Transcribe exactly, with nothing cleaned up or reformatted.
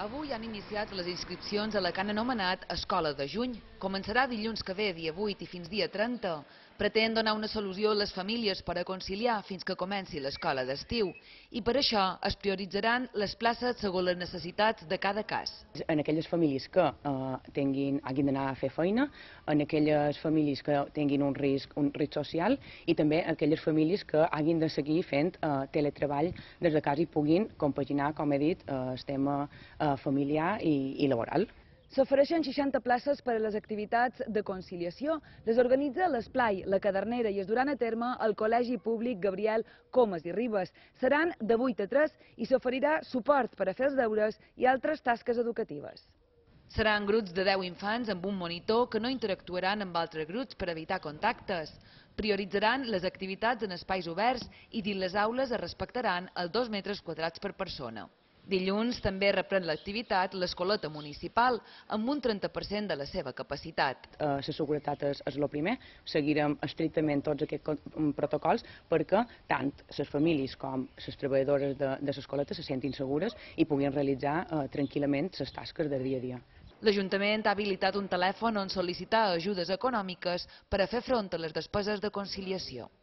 Avui han iniciat les inscripcions a la que han anomenat Escola de Juny. Començarà dilluns que ve, dia vuit, i fins dia trenta. Pretén donar una solució a les famílies per a conciliar fins que comenci l'escola d'estiu. I per això es prioritzaran les places segons les necessitats de cada cas. En aquelles famílies que eh, tinguin, hagin d'anar a fer feina, en aquelles famílies que tinguin un risc, un risc social i també aquelles famílies que hagin de seguir fent eh, teletreball des de casa i puguin compaginar, com he dit, eh, el tema eh, familiar i, i laboral. S'ofereixen seixanta places per a les activitats de conciliació. Les organitza l'Esplai, la Cadernera i es duran a terme al Col·legi Públic Gabriel Comas i Ribes. Seran de vuit a tres i s'oferirà suport per a fer els deures i altres tasques educatives. Seran grups de deu infants amb un monitor que no interactuaran amb altres grups per evitar contactes. Prioritzaran les activitats en espais oberts i dins les aules es respectaran els dos metres quadrats per persona. Dilluns també reprèn l'activitat l'escoleta municipal amb un trenta per cent de la seva capacitat. La seguretat és, és el primer, seguirem estrictament tots aquests protocols perquè tant les famílies com les treballadores de, de l'escoleta se sentin segures i puguin realitzar eh, tranquil·lament les tasques del dia a dia. L'Ajuntament ha habilitat un telèfon on sol·licitar ajudes econòmiques per a fer front a les despeses de conciliació.